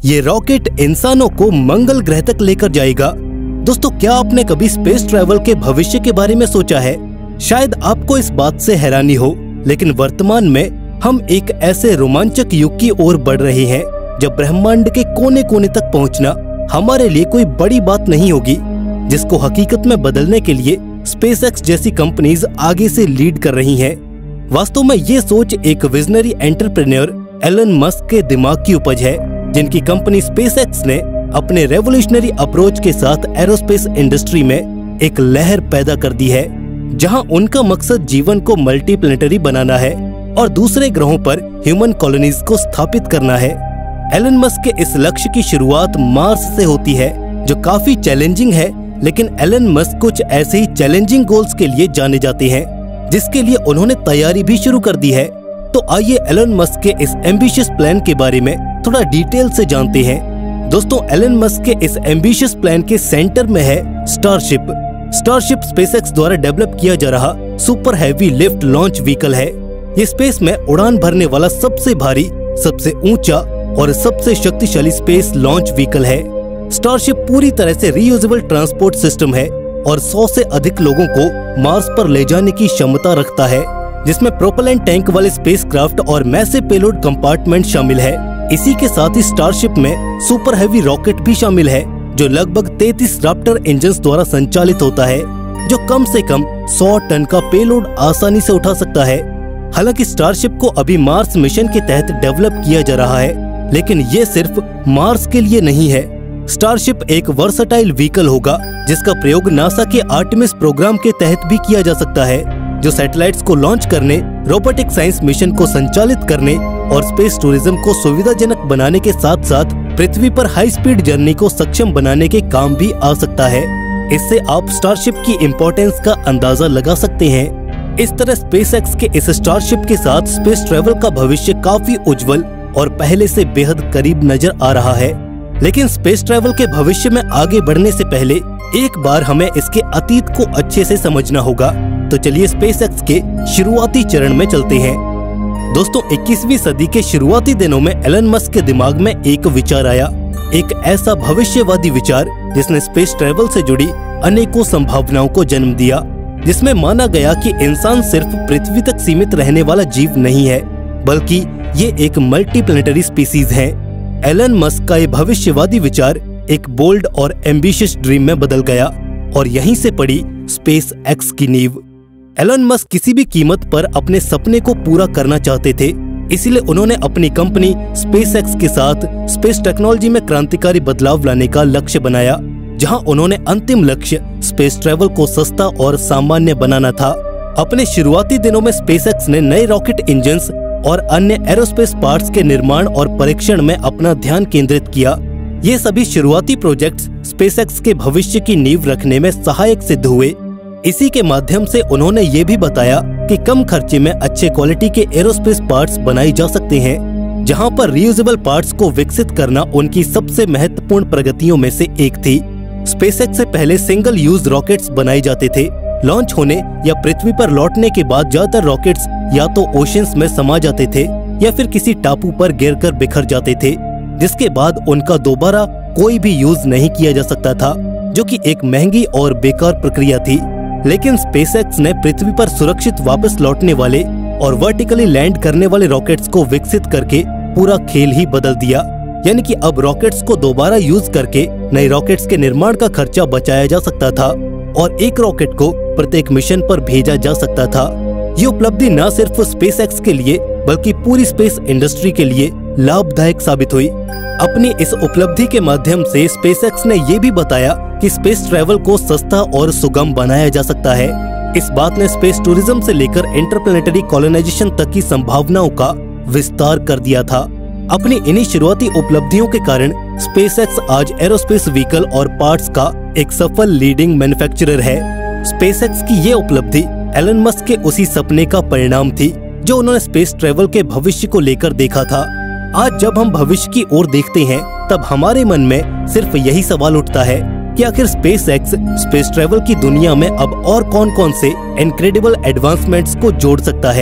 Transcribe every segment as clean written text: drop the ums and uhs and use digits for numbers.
ये रॉकेट इंसानों को मंगल ग्रह तक लेकर जाएगा। दोस्तों, क्या आपने कभी स्पेस ट्रैवल के भविष्य के बारे में सोचा है? शायद आपको इस बात से हैरानी हो, लेकिन वर्तमान में हम एक ऐसे रोमांचक युग की ओर बढ़ रहे हैं जब ब्रह्मांड के कोने कोने तक पहुंचना हमारे लिए कोई बड़ी बात नहीं होगी, जिसको हकीकत में बदलने के लिए स्पेसएक्स जैसी कंपनीज आगे से लीड कर रही हैं। वास्तव में ये सोच एक विजनरी एंटरप्रेन्योर एलन मस्क के दिमाग की उपज है, जिनकी कंपनी स्पेसएक्स ने अपने रेवोल्यूशनरी अप्रोच के साथ एरोस्पेस इंडस्ट्री में एक लहर पैदा कर दी है, जहां उनका मकसद जीवन को मल्टीप्लैनेटरी बनाना है और दूसरे ग्रहों पर ह्यूमन कॉलोनीज को स्थापित करना है। एलन मस्क के इस लक्ष्य की शुरुआत मार्स से होती है, जो काफी चैलेंजिंग है, लेकिन एलन मस्क कुछ ऐसे ही चैलेंजिंग गोल्स के लिए जाने जाते हैं, जिसके लिए उन्होंने तैयारी भी शुरू कर दी है। तो आइए एलन मस्क के इस एम्बिशियस प्लान के बारे में थोड़ा डिटेल से जानते हैं। दोस्तों, एलन मस्क के इस एम्बिशियस प्लान के सेंटर में है स्टारशिप। स्टारशिप स्पेसएक्स द्वारा डेवलप किया जा रहा super heavy lift launch vehicle है। ये स्पेस में उड़ान भरने वाला सबसे भारी, सबसे ऊंचा और सबसे शक्तिशाली स्पेस लॉन्च व्हीकल है। स्टारशिप पूरी तरह से रीयूजेबल ट्रांसपोर्ट सिस्टम है और 100 से अधिक लोगों को मार्स पर ले जाने की क्षमता रखता है, जिसमें प्रोपेलेंट टैंक वाले स्पेसक्राफ्ट और मैसिव पेलोड कंपार्टमेंट शामिल है। इसी के साथ ही स्टारशिप में सुपर हैवी रॉकेट भी शामिल है, जो लगभग 33 रैप्टर इंजन्स द्वारा संचालित होता है, जो कम से कम 100 टन का पेलोड आसानी से उठा सकता है। हालांकि स्टारशिप को अभी मार्स मिशन के तहत डेवलप किया जा रहा है, लेकिन ये सिर्फ मार्स के लिए नहीं है। स्टारशिप एक वर्सटाइल व्हीकल होगा, जिसका प्रयोग नासा के आर्टेमिस प्रोग्राम के तहत भी किया जा सकता है, जो सैटेलाइट्स को लॉन्च करने, रोबोटिक साइंस मिशन को संचालित करने और स्पेस टूरिज्म को सुविधाजनक बनाने के साथ साथ पृथ्वी पर हाई स्पीड जर्नी को सक्षम बनाने के काम भी आ सकता है। इससे आप स्टारशिप की इम्पोर्टेंस का अंदाजा लगा सकते हैं। इस तरह स्पेसएक्स के इस स्टारशिप के साथ स्पेस ट्रैवल का भविष्य काफी उज्जवल और पहले से बेहद करीब नजर आ रहा है। लेकिन स्पेस ट्रैवल के भविष्य में आगे बढ़ने से पहले एक बार हमें इसके अतीत को अच्छे से समझना होगा। तो चलिए स्पेसएक्स के शुरुआती चरण में चलते हैं। दोस्तों, 21वीं सदी के शुरुआती दिनों में एलन मस्क के दिमाग में एक विचार आया, एक ऐसा भविष्यवादी विचार जिसने स्पेस ट्रैवल से जुड़ी अनेकों संभावनाओं को जन्म दिया, जिसमें माना गया कि इंसान सिर्फ पृथ्वी तक सीमित रहने वाला जीव नहीं है, बल्कि ये एक मल्टीप्लैनेटरी स्पीसीज है। एलन मस्क का ये भविष्यवादी विचार एक बोल्ड और एम्बिशियस ड्रीम में बदल गया और यहीं से पड़ी स्पेस एक्स की नींव। एलन मस्क किसी भी कीमत पर अपने सपने को पूरा करना चाहते थे, इसलिए उन्होंने अपनी कंपनी स्पेसएक्स के साथ स्पेस टेक्नोलॉजी में क्रांतिकारी बदलाव लाने का लक्ष्य बनाया, जहां उन्होंने अंतिम लक्ष्य स्पेस ट्रैवल को सस्ता और सामान्य बनाना था। अपने शुरुआती दिनों में स्पेसएक्स ने नए रॉकेट इंजन्स और अन्य एरोस्पेस पार्ट्स के निर्माण और परीक्षण में अपना ध्यान केंद्रित किया। ये सभी शुरुआती प्रोजेक्ट्स स्पेसएक्स के भविष्य की नींव रखने में सहायक सिद्ध हुए। इसी के माध्यम से उन्होंने ये भी बताया कि कम खर्चे में अच्छे क्वालिटी के एरोस्पेस पार्ट्स बनाए जा सकते हैं, जहां पर रीयूजेबल पार्ट्स को विकसित करना उनकी सबसे महत्वपूर्ण प्रगतियों में से एक थी। स्पेसएक्स से पहले सिंगल यूज रॉकेट्स बनाए जाते थे। लॉन्च होने या पृथ्वी पर लौटने के बाद ज्यादातर रॉकेट्स या तो ओशंस में समा जाते थे या फिर किसी टापू पर गिरकर बिखर जाते थे, जिसके बाद उनका दोबारा कोई भी यूज नहीं किया जा सकता था, जो कि एक महंगी और बेकार प्रक्रिया थी। लेकिन स्पेसएक्स ने पृथ्वी पर सुरक्षित वापस लौटने वाले और वर्टिकली लैंड करने वाले रॉकेट्स को विकसित करके पूरा खेल ही बदल दिया। यानी कि अब रॉकेट्स को दोबारा यूज करके नए रॉकेट्स के निर्माण का खर्चा बचाया जा सकता था और एक रॉकेट को प्रत्येक मिशन पर भेजा जा सकता था। ये उपलब्धि न सिर्फ स्पेसएक्स के लिए बल्कि पूरी स्पेस इंडस्ट्री के लिए लाभदायक साबित हुई। अपनी इस उपलब्धि के माध्यम से स्पेसएक्स ने ये भी बताया कि स्पेस ट्रैवल को सस्ता और सुगम बनाया जा सकता है। इस बात ने स्पेस टूरिज्म से लेकर इंटरप्लैनेटरी कॉलोनाइजेशन तक की संभावनाओं का विस्तार कर दिया था। अपनी इन्हीं शुरुआती उपलब्धियों के कारण स्पेसएक्स आज एरोस्पेस व्हीकल और पार्ट्स का एक सफल लीडिंग मैन्युफैक्चरर है। स्पेसएक्स की ये उपलब्धि एलन मस्क के उसी सपने का परिणाम थी जो उन्होंने स्पेस ट्रैवल के भविष्य को लेकर देखा था। आज जब हम भविष्य की ओर देखते हैं, तब हमारे मन में सिर्फ यही सवाल उठता है कि आखिर स्पेसएक्स स्पेस ट्रैवल की दुनिया में अब और कौन कौन से इनक्रेडिबल एडवांसमेंट्स को जोड़ सकता है।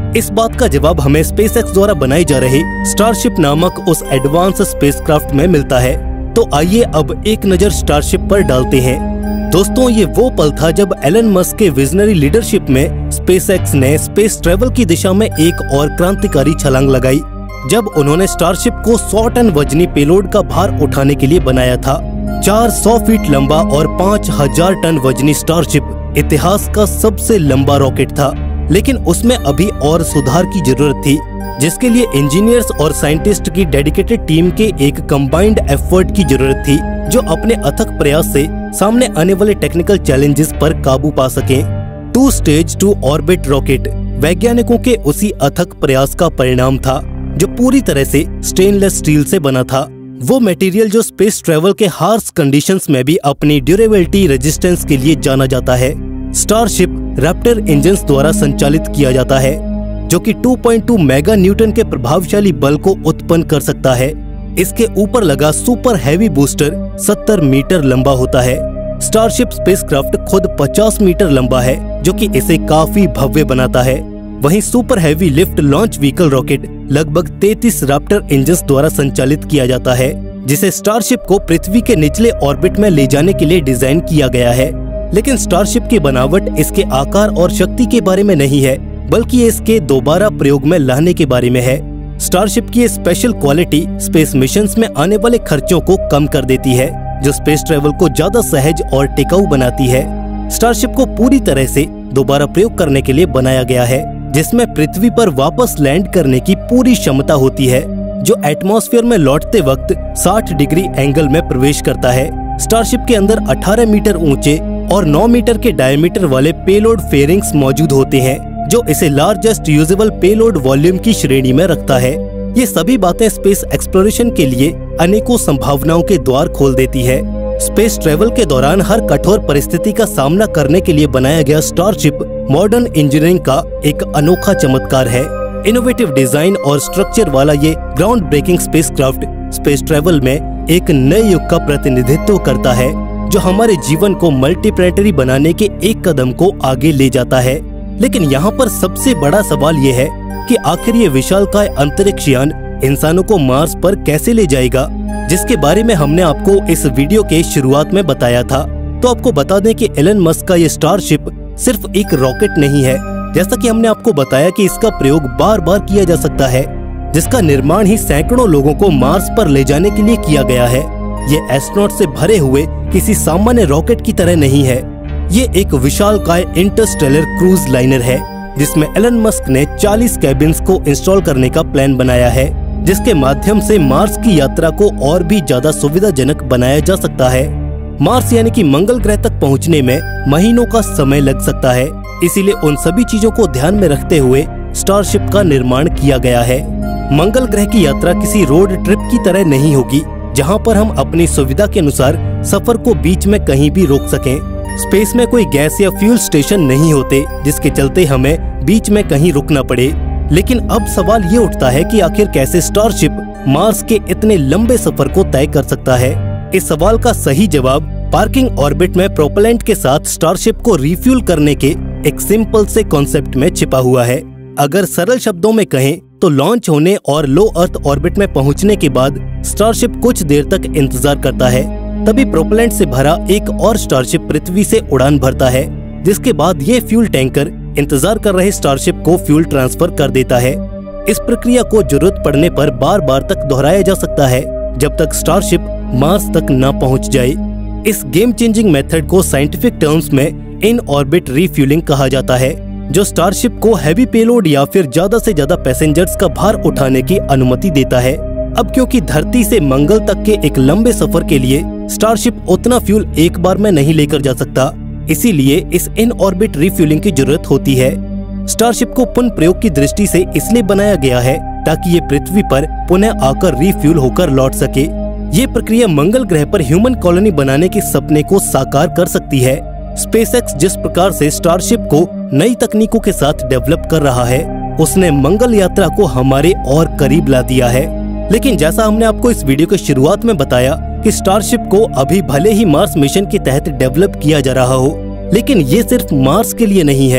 इस बात का जवाब हमें स्पेसएक्स द्वारा बनाई जा रही स्टारशिप नामक उस एडवांस स्पेसक्राफ्ट में मिलता है। तो आइए अब एक नजर स्टारशिप पर डालते हैं। दोस्तों, ये वो पल था जब एलन मस्क के विजनरी लीडरशिप में स्पेसएक्स ने स्पेस ट्रेवल की दिशा में एक और क्रांतिकारी छलांग लगाई, जब उन्होंने स्टारशिप को 100 टन वजनी पेलोड का भार उठाने के लिए बनाया था। 400 फीट लंबा और 5000 टन वजनी स्टारशिप इतिहास का सबसे लंबा रॉकेट था, लेकिन उसमें अभी और सुधार की जरूरत थी, जिसके लिए इंजीनियर्स और साइंटिस्ट की डेडिकेटेड टीम के एक कंबाइंड एफर्ट की जरूरत थी, जो अपने अथक प्रयास से सामने आने वाले टेक्निकल चैलेंजेस पर काबू पा सकें। 2 स्टेज 2 ऑर्बिट रॉकेट वैज्ञानिकों के उसी अथक प्रयास का परिणाम था, जो पूरी तरह से स्टेनलेस स्टील से बना था। वो मटेरियल जो स्पेस ट्रेवल के हार्श कंडीशंस में भी अपनी ड्यूरेबिलिटी रेजिस्टेंस के लिए जाना जाता है। स्टारशिप रैप्टर इंजन्स द्वारा संचालित किया जाता है, जो कि 2.2 मेगा न्यूटन के प्रभावशाली बल को उत्पन्न कर सकता है। इसके ऊपर लगा सुपर हैवी बूस्टर 70 मीटर लंबा होता है। स्टारशिप स्पेसक्राफ्ट खुद 50 मीटर लंबा है, जो कि इसे काफी भव्य बनाता है। वहीं super heavy lift launch vehicle rocket लगभग 33 रैप्टर इंजन्स द्वारा संचालित किया जाता है, जिसे स्टारशिप को पृथ्वी के निचले ऑर्बिट में ले जाने के लिए डिजाइन किया गया है। लेकिन स्टारशिप की बनावट इसके आकार और शक्ति के बारे में नहीं है, बल्कि इसके दोबारा प्रयोग में लाने के बारे में है। स्टारशिप की स्पेशल क्वालिटी स्पेस मिशंस में आने वाले खर्चों को कम कर देती है, जो स्पेस ट्रेवल को ज्यादा सहज और टिकाऊ बनाती है। स्टारशिप को पूरी तरह से दोबारा प्रयोग करने के लिए बनाया गया है, जिसमें पृथ्वी पर वापस लैंड करने की पूरी क्षमता होती है, जो एटमॉस्फेयर में लौटते वक्त 60 डिग्री एंगल में प्रवेश करता है। स्टारशिप के अंदर 18 मीटर ऊंचे और 9 मीटर के डायमीटर वाले पेलोड फेयरिंग्स मौजूद होते हैं, जो इसे लार्जेस्ट यूजेबल पेलोड वॉल्यूम की श्रेणी में रखता है। ये सभी बातें स्पेस एक्सप्लोरेशन के लिए अनेकों संभावनाओं के द्वार खोल देती है। स्पेस ट्रेवल के दौरान हर कठोर परिस्थिति का सामना करने के लिए बनाया गया स्टारशिप मॉडर्न इंजीनियरिंग का एक अनोखा चमत्कार है। इनोवेटिव डिजाइन और स्ट्रक्चर वाला ये groundbreaking spacecraft space travel में एक नए युग का प्रतिनिधित्व करता है, जो हमारे जीवन को मल्टीप्लैनेटरी बनाने के एक कदम को आगे ले जाता है। लेकिन यहाँ पर सबसे बड़ा सवाल ये है कि आखिर ये विशालकाय अंतरिक्ष यान इंसानों को मार्स पर कैसे ले जाएगा, जिसके बारे में हमने आपको इस वीडियो के शुरुआत में बताया था। तो आपको बता दें कि एलन मस्क का ये स्टारशिप सिर्फ एक रॉकेट नहीं है, जैसा कि हमने आपको बताया कि इसका प्रयोग बार बार किया जा सकता है, जिसका निर्माण ही सैकड़ों लोगों को मार्स पर ले जाने के लिए किया गया है। ये एस्ट्रोनॉट से भरे हुए किसी सामान्य रॉकेट की तरह नहीं है। ये एक विशालकाय इंटरस्टेलर क्रूज लाइनर है, जिसमें एलन मस्क ने 40 कैबिन्स को इंस्टॉल करने का प्लान बनाया है, जिसके माध्यम से मार्स की यात्रा को और भी ज्यादा सुविधाजनक बनाया जा सकता है। मार्स यानी कि मंगल ग्रह तक पहुंचने में महीनों का समय लग सकता है, इसीलिए उन सभी चीजों को ध्यान में रखते हुए स्टारशिप का निर्माण किया गया है। मंगल ग्रह की यात्रा किसी रोड ट्रिप की तरह नहीं होगी, जहां पर हम अपनी सुविधा के अनुसार सफर को बीच में कहीं भी रोक सकें। स्पेस में कोई गैस या फ्यूल स्टेशन नहीं होते, जिसके चलते हमें बीच में कहीं रुकना पड़े। लेकिन अब सवाल ये उठता है कि आखिर कैसे स्टारशिप मार्स के इतने लंबे सफर को तय कर सकता है। इस सवाल का सही जवाब पार्किंग ऑर्बिट में प्रोपेलेंट के साथ स्टारशिप को रिफ्यूल करने के एक सिंपल से कॉन्सेप्ट में छिपा हुआ है। अगर सरल शब्दों में कहें तो लॉन्च होने और लो अर्थ ऑर्बिट में पहुंचने के बाद स्टारशिप कुछ देर तक इंतजार करता है, तभी प्रोपेलेंट से भरा एक और स्टारशिप पृथ्वी से उड़ान भरता है, जिसके बाद ये फ्यूल टैंकर इंतजार कर रहे स्टारशिप को फ्यूल ट्रांसफर कर देता है। इस प्रक्रिया को जरूरत पड़ने पर बार बार तक दोहराया जा सकता है, जब तक स्टारशिप मार्स तक न पहुंच जाए। इस गेम चेंजिंग मेथड को साइंटिफिक टर्म्स में इन ऑर्बिट रिफ्यूलिंग कहा जाता है, जो स्टारशिप को हैवी पेलोड या फिर ज्यादा से ज्यादा पैसेंजर्स का भार उठाने की अनुमति देता है। अब क्योंकि धरती से मंगल तक के एक लंबे सफर के लिए स्टारशिप उतना फ्यूल एक बार में नहीं लेकर जा सकता, इसीलिए इस इन ऑर्बिट रिफ्यूलिंग की जरूरत होती है। स्टारशिप को पुनः प्रयोग की दृष्टि से इसलिए बनाया गया है ताकि ये पृथ्वी पर पुनः आकर रिफ्यूल होकर लौट सके। ये प्रक्रिया मंगल ग्रह पर ह्यूमन कॉलोनी बनाने के सपने को साकार कर सकती है। स्पेसएक्स जिस प्रकार से स्टारशिप को नई तकनीकों के साथ डेवलप कर रहा है, उसने मंगल यात्रा को हमारे और करीब ला दिया है। लेकिन जैसा हमने आपको इस वीडियो के शुरुआत में बताया कि स्टारशिप को अभी भले ही मार्स मिशन के तहत डेवलप किया जा रहा हो, लेकिन ये सिर्फ मार्स के लिए नहीं है।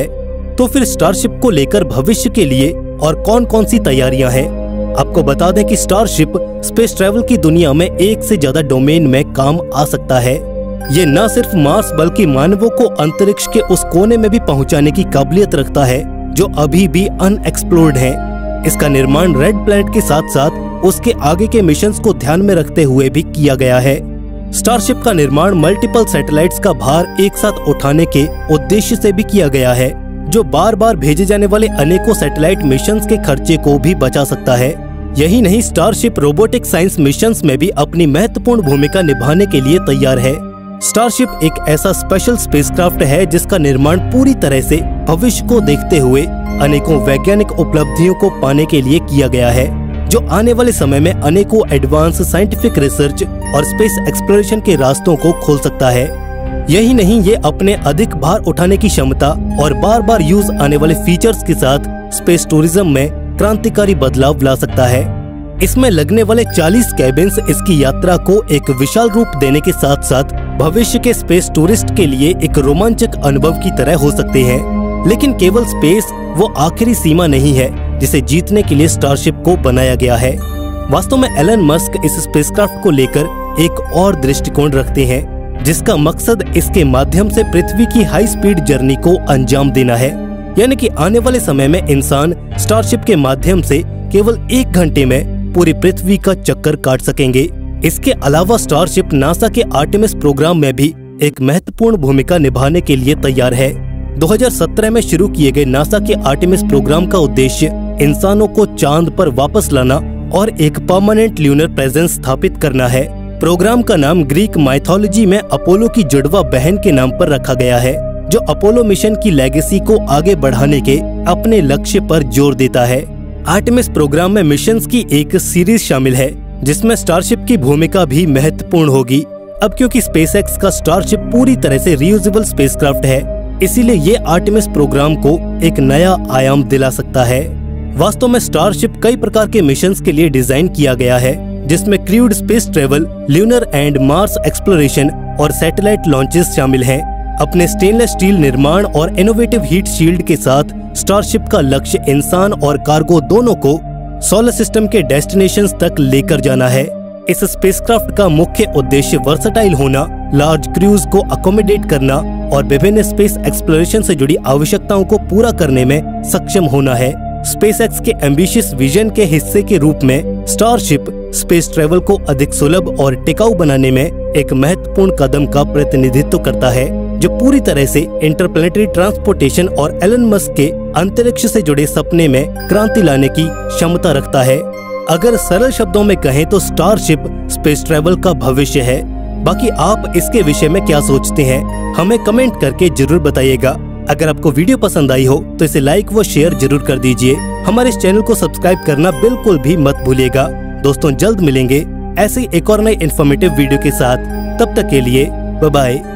तो फिर स्टारशिप को लेकर भविष्य के लिए और कौन कौन सी तैयारियां हैं? आपको बता दें कि स्टारशिप स्पेस ट्रैवल की दुनिया में एक से ज्यादा डोमेन में काम आ सकता है। ये न सिर्फ मार्स बल्कि मानवों को अंतरिक्ष के उस कोने में भी पहुंचाने की काबिलियत रखता है जो अभी भी अनएक्सप्लोर्ड है। इसका निर्माण रेड प्लैनेट के साथ साथ उसके आगे के मिशंस को ध्यान में रखते हुए भी किया गया है। स्टारशिप का निर्माण मल्टीपल सैटेलाइट्स का भार एक साथ उठाने के उद्देश्य से भी किया गया है, जो बार बार भेजे जाने वाले अनेकों सैटेलाइट मिशंस के खर्चे को भी बचा सकता है। यही नहीं, स्टारशिप रोबोटिक साइंस मिशंस में भी अपनी महत्वपूर्ण भूमिका निभाने के लिए तैयार है। स्टारशिप एक ऐसा स्पेशल स्पेसक्राफ्ट है जिसका निर्माण पूरी तरह से भविष्य को देखते हुए अनेकों वैज्ञानिक उपलब्धियों को पाने के लिए किया गया है, जो आने वाले समय में अनेकों एडवांस साइंटिफिक रिसर्च और स्पेस एक्सप्लोरेशन के रास्तों को खोल सकता है। यही नहीं, ये अपने अधिक भार उठाने की क्षमता और बार बार यूज आने वाले फीचर्स के साथ स्पेस टूरिज्म में क्रांतिकारी बदलाव ला सकता है। इसमें लगने वाले 40 कैबिन्स इसकी यात्रा को एक विशाल रूप देने के साथ साथ भविष्य के स्पेस टूरिस्ट के लिए एक रोमांचक अनुभव की तरह हो सकते हैं। लेकिन केवल स्पेस वो आखिरी सीमा नहीं है जिसे जीतने के लिए स्टारशिप को बनाया गया है। वास्तव में एलन मस्क इस स्पेसक्राफ्ट को लेकर एक और दृष्टिकोण रखते हैं, जिसका मकसद इसके माध्यम से पृथ्वी की हाई स्पीड जर्नी को अंजाम देना है। यानी कि आने वाले समय में इंसान स्टारशिप के माध्यम से केवल 1 घंटे में पूरी पृथ्वी का चक्कर काट सकेंगे। इसके अलावा स्टारशिप नासा के आर्टेमिस प्रोग्राम में भी एक महत्वपूर्ण भूमिका निभाने के लिए तैयार है। 2017 में शुरू किए गए नासा के आर्टेमिस प्रोग्राम का उद्देश्य इंसानों को चांद पर वापस लाना और एक परमानेंट ल्यूनर प्रेजेंस स्थापित करना है। प्रोग्राम का नाम ग्रीक माइथोलॉजी में अपोलो की जुड़वा बहन के नाम पर रखा गया है, जो अपोलो मिशन की लेगेसी को आगे बढ़ाने के अपने लक्ष्य पर जोर देता है। आर्टेमिस प्रोग्राम में मिशंस की एक सीरीज शामिल है जिसमें स्टारशिप की भूमिका भी महत्वपूर्ण होगी। अब क्योंकि स्पेसएक्स का स्टारशिप पूरी तरह से रीयूजेबल स्पेसक्राफ्ट है, इसीलिए ये आर्टेमिस प्रोग्राम को एक नया आयाम दिला सकता है। वास्तव में स्टारशिप कई प्रकार के मिशंस के लिए डिजाइन किया गया है, जिसमें crewed space travel, lunar and Mars exploration और सैटेलाइट लॉन्चेस शामिल हैं। अपने स्टेनलेस स्टील निर्माण और इनोवेटिव हीट शील्ड के साथ स्टारशिप का लक्ष्य इंसान और कार्गो दोनों को सोलर सिस्टम के डेस्टिनेशंस तक लेकर जाना है। इस स्पेसक्राफ्ट का मुख्य उद्देश्य वर्सटाइल होना, लार्ज क्रूज को अकोमोडेट करना और विभिन्न स्पेस एक्सप्लोरेशन से जुड़ी आवश्यकताओं को पूरा करने में सक्षम होना है। स्पेसएक्स के एम्बिशियस विजन के हिस्से के रूप में स्टारशिप स्पेस ट्रेवल को अधिक सुलभ और टिकाऊ बनाने में एक महत्वपूर्ण कदम का प्रतिनिधित्व करता है, जो पूरी तरह से इंटरप्लेनेटरी ट्रांसपोर्टेशन और एलन मस्क के अंतरिक्ष से जुड़े सपने में क्रांति लाने की क्षमता रखता है। अगर सरल शब्दों में कहें तो स्टारशिप स्पेस ट्रेवल का भविष्य है। बाकी आप इसके विषय में क्या सोचते हैं, हमें कमेंट करके जरूर बताइएगा। अगर आपको वीडियो पसंद आई हो तो इसे लाइक व शेयर जरूर कर दीजिए। हमारे इस चैनल को सब्सक्राइब करना बिल्कुल भी मत भूलिएगा। दोस्तों, जल्द मिलेंगे ऐसे एक और नए इन्फॉर्मेटिव वीडियो के साथ। तब तक के लिए बाय बाय।